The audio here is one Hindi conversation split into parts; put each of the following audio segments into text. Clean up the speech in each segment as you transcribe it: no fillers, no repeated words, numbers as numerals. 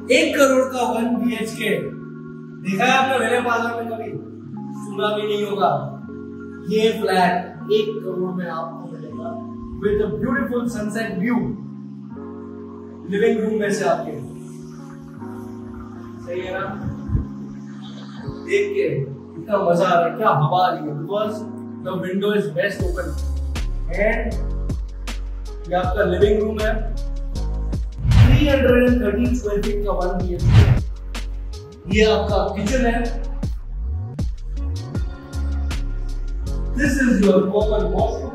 1 करोड़ का 1 BHK देखा है आपने मेरे पार्लर में कभी? सुना भी नहीं होगा। ये फ्लैट 1 करोड़ में आपको मिलेगा with a beautiful sunset view living room में से आपके। सही है ना? देख के इतना मजा आ रहा है, क्या हवा आ रही है, because the window is best open. And ये आपका लिविंग रूम है, 330 स्क्वायर फीट का 1 BHK। ये आपका किचन है, this is your common washroom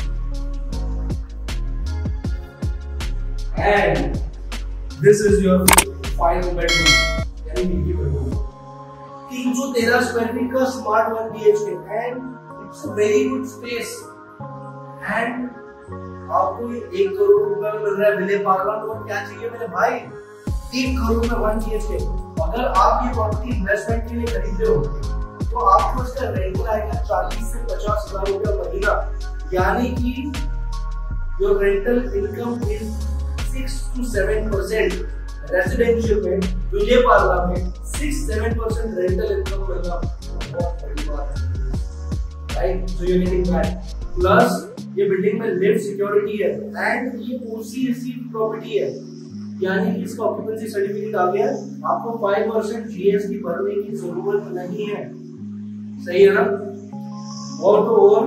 and this is your final bedroom, यानी नीचे बेडरूम। 313 स्क्वायर फीट का smart 1 BHK and it's a very good space. And आपको ये 1 करोड़ रुपए में मिल रहा है विले पार्लर, तो क्या चाहिए मेरे भाई? 1 करोड़ में 1 BHK। अगर आप ये प्रॉपर्टी इन्वेस्टमेंट के लिए खरीद रहे हो तो आपको इसका रेंट आएगा 40 से 50 हजार रुपया महीना, यानी कि your rental income is 6 to 7%। Residential में विले पार्लर में 6-7% रेंटल इनकम मिलना बहुत बड़ी बात है, right? So you getting that. Plus ये बिल्डिंग में लिफ्ट सिक्योरिटी है एंड ये ओसीसी प्रॉपर्टी है, यानी कि इसका ऑक्यूपेंसी सर्टिफिकेट आ गया, आपको 5% जीएसटी भरने की जरूरत नहीं है। सही है ना? और तो और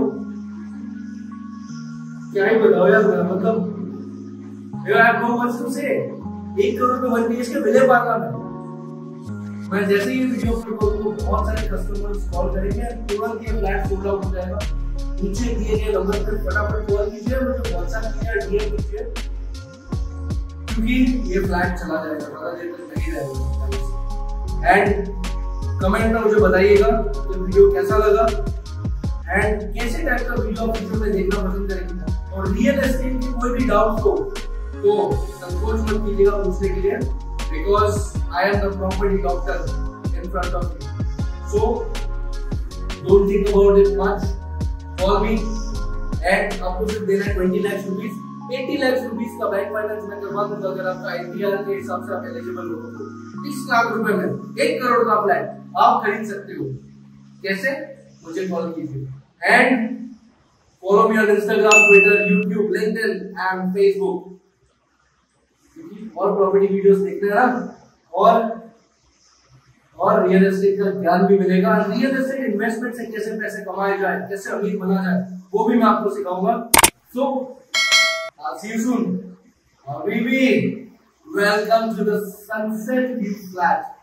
क्या ही बताओ यार, मतलब से 1 करोड़ में 1 BHK विले पार्लर में। मैं जैसे ही वीडियो अपलोड करूंगा बहुत सारे कस्टमर्स कॉल करेंगे, तुरंत ये फ्लैट सोल्ड आउट हो जाएगा। नीचे दिए गए नंबर पर फटाफट कॉल कीजिए, मुझे व्हाट्सएप कीजिए, डीएम कीजिए, क्योंकि ये फ्लैट चला जाएगा, ज्यादा देर तक नहीं रहेगा। एंड कमेंट में मुझे बताइएगा कि वीडियो कैसा लगा एंड कैसे टाइप का वीडियो आप वीडियो में देखना पसंद करेंगे। और रियल एस्टेट की कोई भी डाउट हो तो संकोच मत कीजिएगा पूछने के लिए, because I am the property doctor in front of you. So don't think about it much, call me and आपको सिर्फ देना है 20 लाख रुपीस। 80 लाख रुपीस का बैंक फाइनेंस में करवा दूंगा अगर आपका इंडिया के हिसाब से आप एलिजिबल हो तो। 30 लाख रुपए में 1 करोड़ का फ्लैट आप खरीद सकते हो। कैसे? मुझे कॉल कीजिए and follow me on Instagram, Twitter, YouTube, LinkedIn and Facebook. और प्रॉपर्टी वीडियोस देखते हैं ना, और रियल एस्टेट का ज्ञान भी मिलेगा। रियल एस्टेट इन्वेस्टमेंट से कैसे पैसे कमाए जाए, कैसे अमीर बना जाए, वो भी मैं आपको सिखाऊंगा। So see you soon. अभी भी welcome to the sunset view flat.